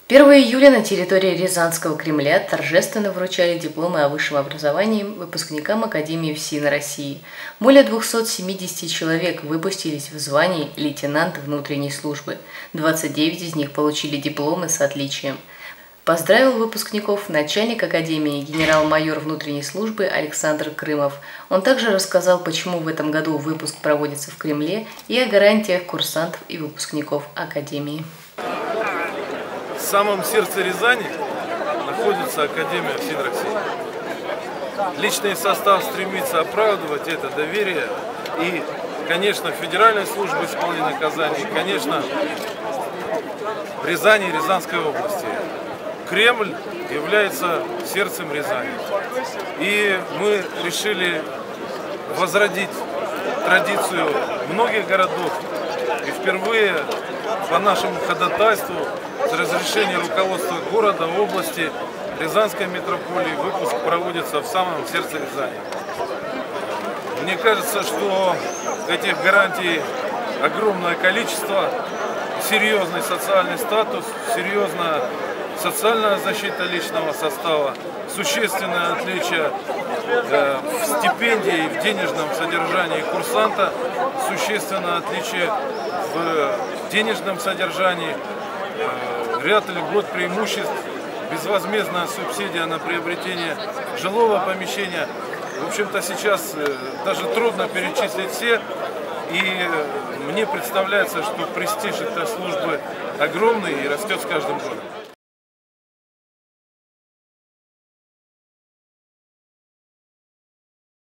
1 июля на территории Рязанского Кремля торжественно вручали дипломы о высшем образовании выпускникам Академии ФСИН России. Более 270 человек выпустились в звании лейтенант внутренней службы. 29 из них получили дипломы с отличием. Поздравил выпускников начальник Академии генерал-майор внутренней службы Александр Крымов. Он также рассказал, почему в этом году выпуск проводится в Кремле, и о гарантиях курсантов и выпускников Академии. В самом сердце Рязани находится Академия ФСИН России. Личный состав стремится оправдывать это доверие. И, конечно, Федеральная служба исполнения наказаний, и, конечно, в Рязани и Рязанской области. Кремль является сердцем Рязани. И мы решили возродить традицию многих городов. И впервые по нашему ходатайству с разрешения руководства города, области, Рязанской метрополии выпуск проводится в самом сердце Рязани. Мне кажется, что этих гарантий огромное количество, серьезный социальный статус, серьезная социальная защита личного состава, существенное отличие в стипендии и в денежном содержании курсанта, существенное отличие в денежном содержании, ряд льгот, преимуществ, безвозмездная субсидия на приобретение жилого помещения. В общем-то, сейчас даже трудно перечислить все, и мне представляется, что престиж этой службы огромный и растет с каждым годом.